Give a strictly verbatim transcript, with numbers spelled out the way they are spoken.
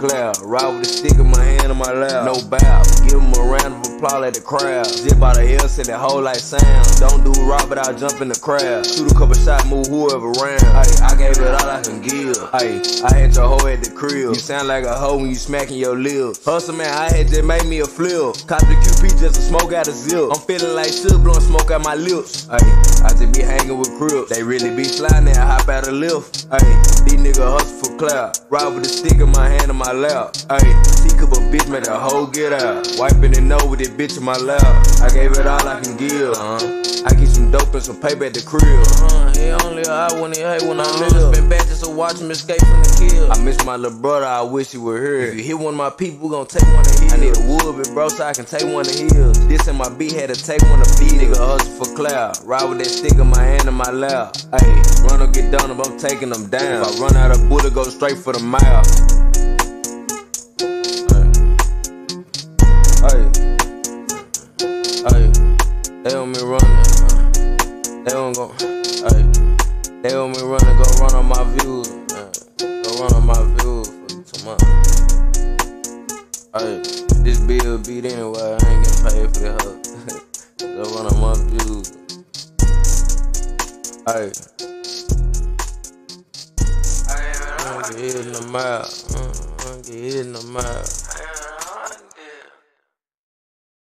cloud. Ride with a stick in my hand on my lap. No bow. Give him a round of applause like the crowd. Zip out the hill, send that whole like sound. Don't do rock, but I'll jump in the crowd. Shoot a couple shots, move whoever around. Ay, I gave it all I can give. Ay, I had your hoe at the crib. You sound like a hoe when you smacking your lips. Hustle man, I had just made me a flip. Cop the Q P just to smoke out a zip. I'm feeling like shit, blowing smoke out my lips. Ay, I just be hanging with crips. They really be flying there, hop out a lift. Ay, these niggas hustle for clout. Ride with a stick in my hand on my lap. Ay, teak up a bitch, make the hoe get out. Wiping it nose with this bitch in my lap. I gave it all I can give. Uh-huh. I keep some dope and some paper at the crib. Uh-huh. He only I when he hate when I live. Spend back just to watch him escape from the kill. I miss my little brother, I wish he were here. If you hit one of my people, we gon' take one of his. I need a wood, big bro, so I can take one of his. This and my beat had to take one of these. Nigga hustle for clout. Ride with that stick in my hand in my lap. Ayy, run or get done if I'm taking them down. If I run out of bullet, go straight for the mouth. Ayy, ayy, they on me running. They don't go, ayy, they on me running, go run on my views. Man. Go run on my views for too much. Ayy, this bill beat anyway, I ain't getting paid for the hoe. Go run on my views. Ayy, I get hit in the mouth. I get hit in the mouth.